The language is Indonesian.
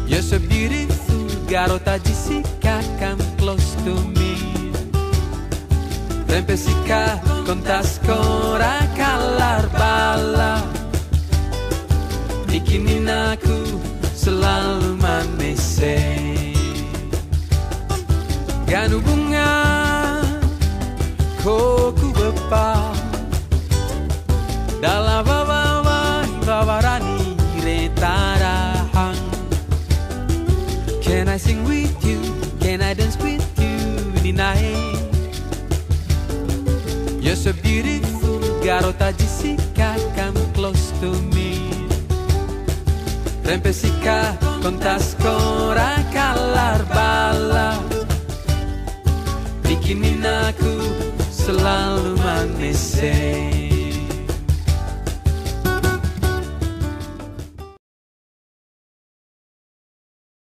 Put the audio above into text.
You're so beautiful, garota Jessica, come close to me. Tempesica, kontaskora kalar bala, bikinin aku selalu manis. Ganu bunga, koku bepa, dalam bawarani retarahang. Can I sing with you? Can I dance with you tonight? You're so beautiful, garota Jessica, come close to me. Tempesica, kontaskora kalar bala, bikinin aku selalu manis.